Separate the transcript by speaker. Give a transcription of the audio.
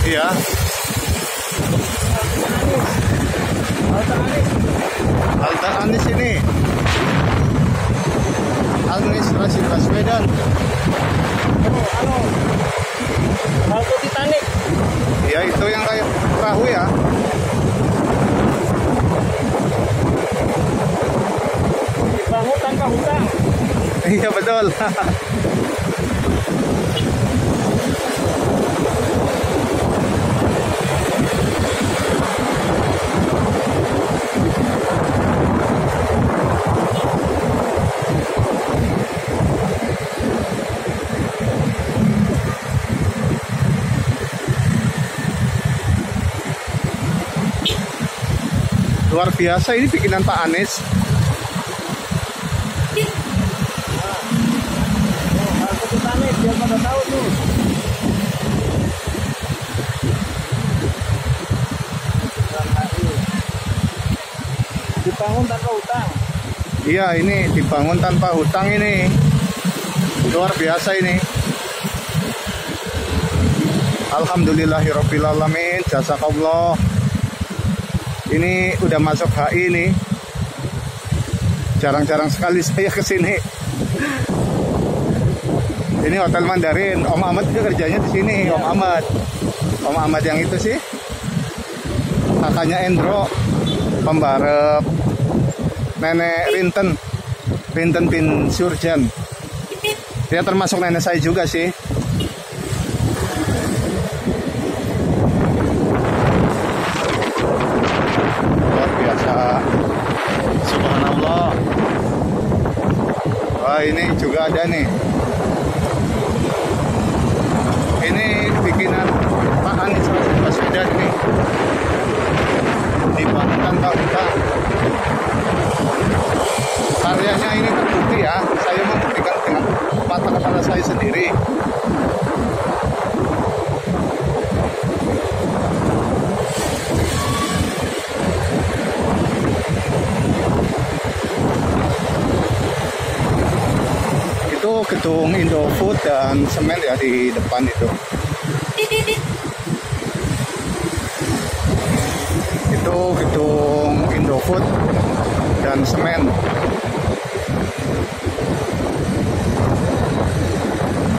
Speaker 1: Iya. Halte Anies ini. Anies Rashid Baswedan.
Speaker 2: Halte Titanic.
Speaker 1: Ya itu yang kayak perahu ya.
Speaker 2: Dibangun tanpa hutang.
Speaker 1: Iya betul. Luar biasa ini bikinan Pak Anies.
Speaker 2: Halte Titanic, biar pada tahu tuh. Dibangun tanpa hutang.
Speaker 1: Iya ini dibangun tanpa hutang ini. Luar biasa ini. Alhamdulillahirobbilalamin. Jazakallah. Ini udah masuk HI nih. Jarang-jarang sekali saya kesini. Ini Hotel Mandarin. Om Ahmad juga kerjanya di sini. Om Ahmad. Om Ahmad yang itu sih. Kakaknya Endro. Pembarep. Nenek Rinten bin Surjan. Dia termasuk nenek saya juga sih. Luar biasa. Subhanallah. Wah ini juga ada nih. Ini bikinan Pak Anies Baswedan nih. Dibangun tanpa hutang. Karyanya ini terbukti ya. Saya membuktikan dengan mata kepala saya sendiri. Itu gedung Indofood dan semen ya di depan itu. Itu gedung Indofood dan semen.